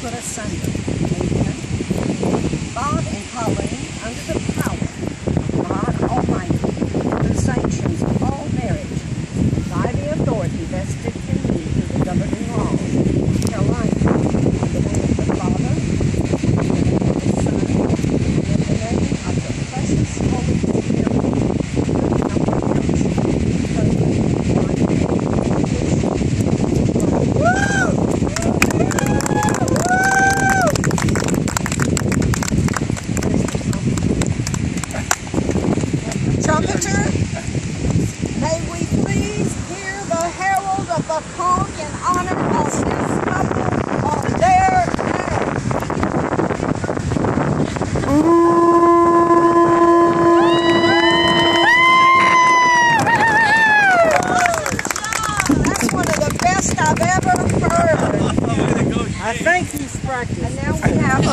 put asunder. Amen. Bob and Colleen, under the power of God Almighty, who sanctions all marriage, and by the authority vested in me through the governing laws of Carolina, in the name of the Father, in the name of the Son, and in the name of the precious Holy Spirit, Trumpeter, may we please hear the herald of the conch in honor of this couple on their marriage. That's one of the best I've ever heard. I think he's practiced. And now we have